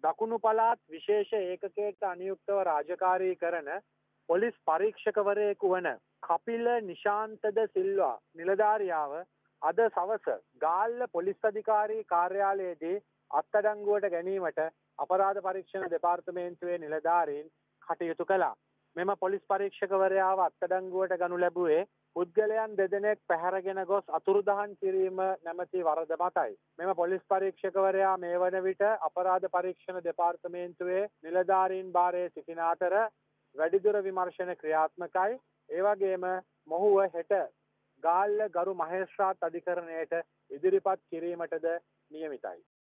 දකුණු පළාත් විශේෂ ඒකකයකට අනුයුක්තව රාජකාරී කරන පොලිස් පරීක්ෂකවරයෙකු වන කපිල නිශාන්තද සිල්වා නිලධාරියාව අද සවස ගාල්ල පොලිස් අධිකාරී කාර්යාලයේදී අත්අඩංගුවට ගැනීමට අපරාධ පරීක්ෂණ දෙපාර්තමේන්තුවේ නිලධාරීන් කටයුතු කළා. මෙම පොලිස් පරීක්ෂකවරයාව අත්අඩංගුවට ගනු ලැබුවේ පුද්ගලයන් දෙදෙනෙක් පැහැරගෙන ගොස් අතුරුදහන් කිරීම නැමැති වරද මතයි. මෙම පොලිස් පරීක්ෂකවරයා මේ වන විට අපරාධ පරීක්ෂණ දෙපාර්තමේන්තුවේ නිලධාරීන් භාරයේ සිටින අතර වැඩිදුර විමර්ශන ක්‍රියාත්මකයි. ඒ වගේම මොහුව හෙට ගාල්ල ගරු මහේස්ත්‍රාත් අධිකරණයට ඉදිරිපත් කිරීමටද නියමිතයි.